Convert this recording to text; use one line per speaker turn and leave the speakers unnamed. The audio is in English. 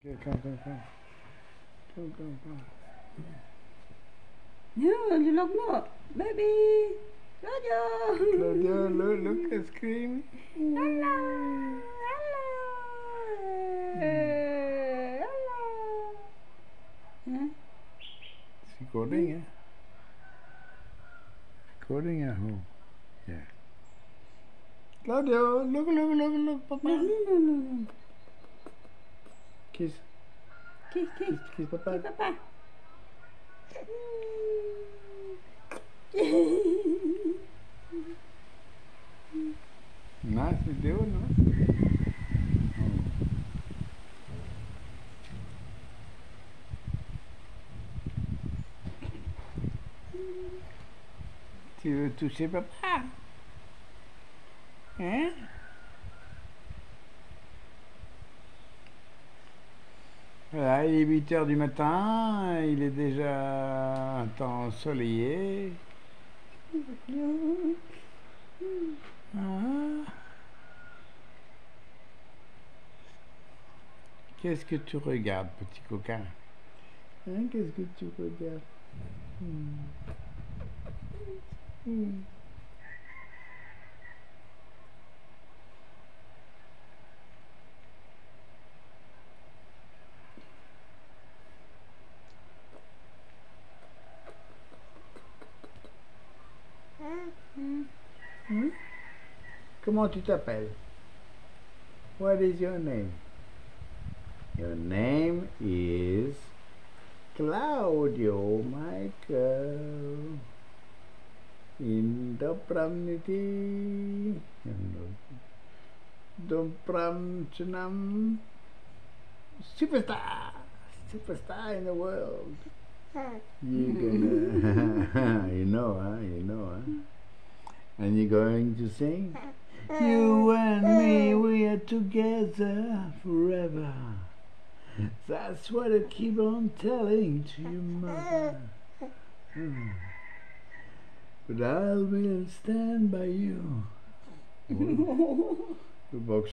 Yeah, come. Come.
No, you look more. Baby! Claudio!
Claudio, look at scream.
Hello! Hello! Huh?
It's recording, yeah? Recording at home. Yeah. Claudio, look, Papa.
No.
Kiss.
Kiss,
Papa.
Kiss, Papa.
Nice video, no? Tu veux toucher papa? Hein? Voilà, il est 8 h du matin, il est déjà un temps ensoleillé. Ah. Qu'est-ce que tu regardes, petit coquin? Hein, qu'est-ce que tu regardes? Comment tu t'appelles? What is your name? Your name is Claudio Michael. Indopramniti. Dompramchanam. Superstar in the world. You're gonna, you know, huh? And you're going to sing? You and me, we are together forever. That's what I keep on telling to your mother. But I will stand by you.